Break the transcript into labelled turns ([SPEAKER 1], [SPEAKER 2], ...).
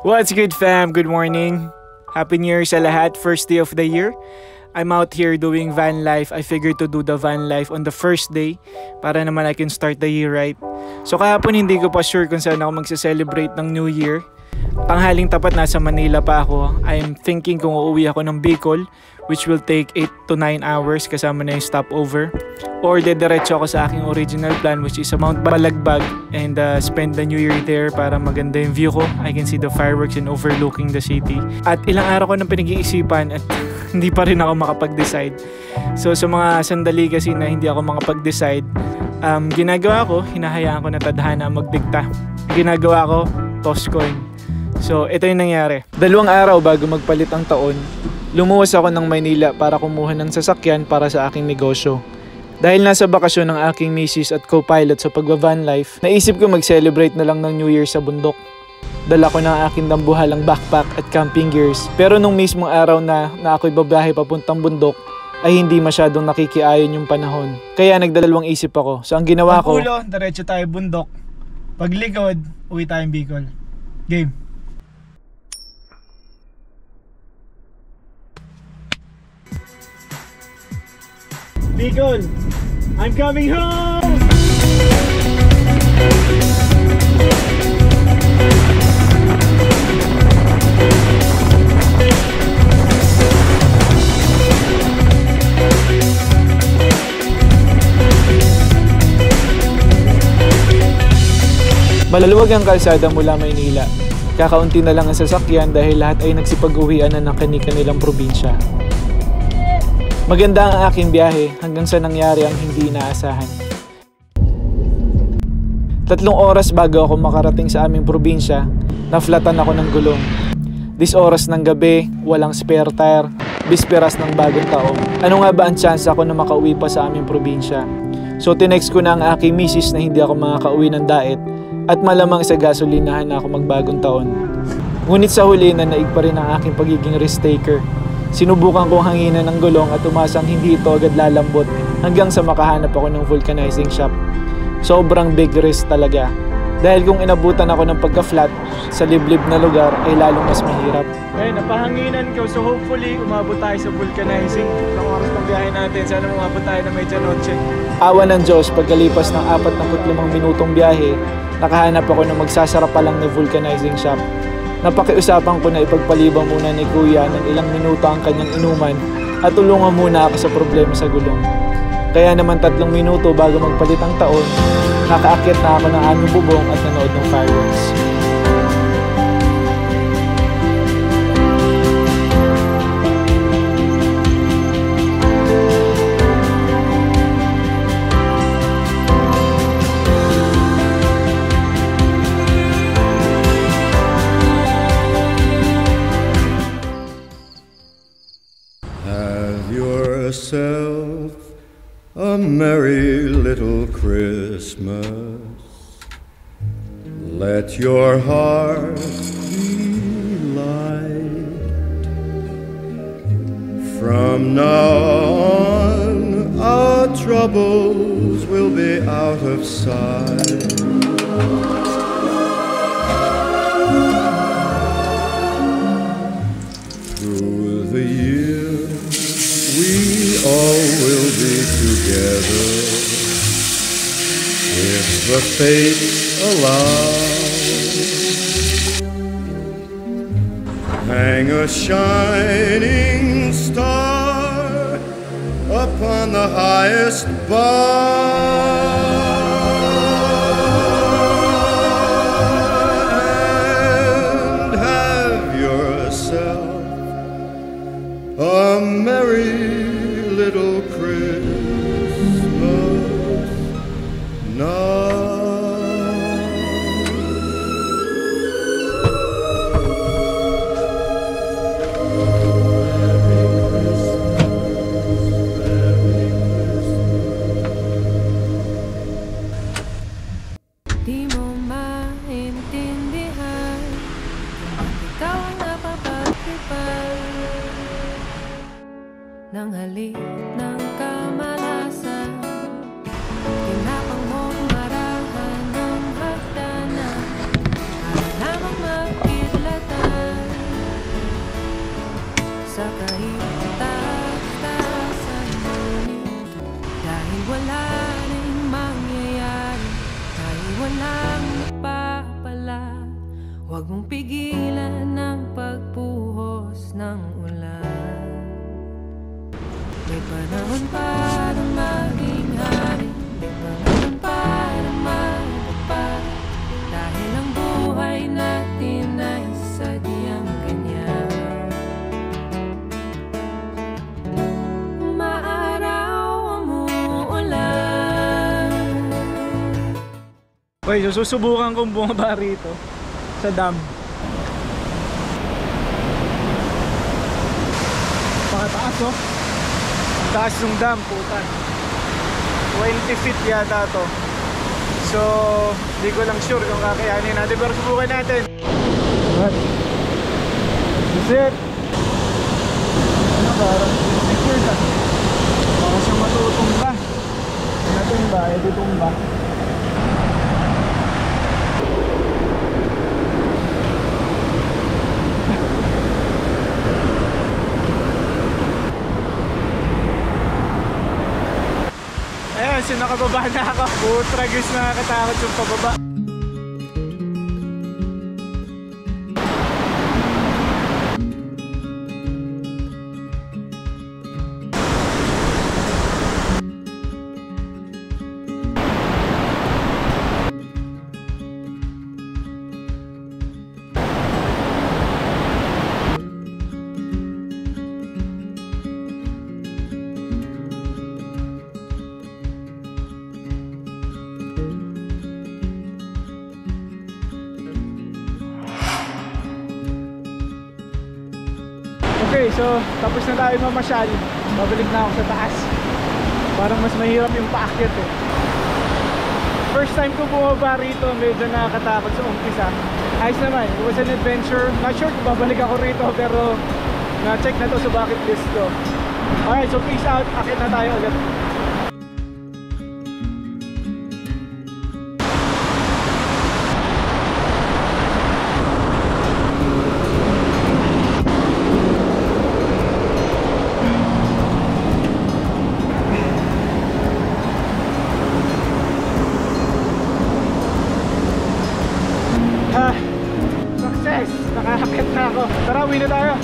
[SPEAKER 1] What's good, fam? Good morning. Happy New Year sa lahat. First day of the year. I'm out here doing van life. I figured to do the van life on the first day para naman I can start the year right. So kahapon hindi ko pa sure kung saan ako magse-celebrate ng New Year. Tanghaling tapat nasa Manila pa ako. I'm thinking kung uuwi ako ng Bicol, which will take 8 to 9 hours kasama na yung stopover. Or dediretso ako sa aking original plan, which is sa Mount Balagbag, and spend the New Year there para maganda yung view ko. I can see the fireworks and overlooking the city. At ilang araw ko nang pinag-iisipan at hindi pa rin ako makapag-decide. So sa mga sandali kasi na hindi ako makapag-decide, ginagawa ko, hinahayaan ko na tadhana magdikta. Ginagawa ko, toss coin. So ito yung nangyari. 2 araw bago magpalit ang taon, lumuwas ako ng Maynila para kumuha ng sasakyan para sa aking negosyo. Dahil nasa bakasyon ng aking misis at co-pilot sa pagva-van life, naisip ko mag-celebrate na lang ng New Year sa bundok. Dala ko ng aking dambuhalang backpack at camping gears. Pero nung mismong araw na ako'y babiyahe papuntang bundok, ay hindi masyadong nakikiayon yung panahon. Kaya nagdalawang isip ako. So ang ginawa ko, pag ulo, diretso tayo bundok. Pag likod, uwi tayong Bicol. Game. Bicol, I'm coming home! Malaluwag ang kalsada mula Maynila. Kakaunti na lang ang sasakyan dahil lahat ay nagsipag-uwian na ng kani-kanilang probinsya. Maganda ang aking biyahe hanggang sa nangyari ang hindi inaasahan. 3 oras bago ako makarating sa aming probinsya, naflatan ako ng gulong. 10 oras ng gabi, walang spare tire, bisperas ng bagong taon. Ano nga ba ang chance ako na makauwi pa sa aming probinsya? So tinext ko na ang aking misis na hindi ako makakauwi ng daet at malamang sa gasolinahan na ako magbagong taon. Ngunit sa huli na naig pa rin ang aking pagiging risk taker. Sinubukan kong hanginan ng gulong at umasang hindi ito agad lalambot hanggang sa makahanap ako ng vulcanizing shop. Sobrang big risk talaga. Dahil kung inabutan ako ng pagka-flat sa liblib na lugar ay lalong mas mahirap. Ngayon, napahanginan ko, so hopefully umabot tayo sa vulcanizing. Ang oras pang biyahe natin, sana umabot tayo na medianoche. Awa ng Diyos, pagkalipas ng 45 minutong biyahe, nakahanap ako ng magsasara pa lang na vulcanizing shop. Napakiusapan ko na ipagpalibang muna ni Kuya ng ilang minuto ang kanyang inuman at tulungan muna ako sa problema sa gulong. Kaya naman 3 minuto bago magpalit ang taon, nakaakyat na ako ng aming bubong at nanood ng fireworks.
[SPEAKER 2] Yourself a merry little Christmas. Let your heart be light. From now on, our troubles will be out of sight. Through the years we all will be together if the fates allow. Hang a shining star upon the highest bar and have yourself a merry little Christmas now.
[SPEAKER 3] Di mo maintindihan kung ikaw ang napapagtripan ng halik ng kamalasan. Tinapang mo marahan ng hagdanan para lamang makilatan. sa kahit taas-taas ang ngunit dahil wala rin mangyayari, dahil walang napapala. Huwag mong pigilan ang pagbuhos ng ulan. May panahon para maging hari, may panahon para magpapag, dahil ang buhay natin ay sadyang ganyan. Maaraw umuulan.
[SPEAKER 1] Okay, so susubukan kong bumaba rito sa dam. Pakataas, oh. Ang taas ng dam, puta. 20 feet yata to. So, di ko lang sure kung kakayanin natin, pero subukan natin. What? Is it? Ano, parang insecure ka. Baka siya matutumba. Natumba, edi tumba. Ayan, so nakababa na ako. Putragis, nakakatakot yung pababa. Okay, so tapos na tayo mamasyal. Babalik na ako sa taas. Parang mas mahirap yung paakyat eh. First time ko bumaba rito, medyo nakakatakot sa umpisa. Ayos naman, it was an adventure. Not sure kung babalik ako rito, pero na-check na to sa bucket list ko. Alright, so peace out. Akit na tayo ulit. Success! Nakakakit na ako. Tara, uwi na tayo.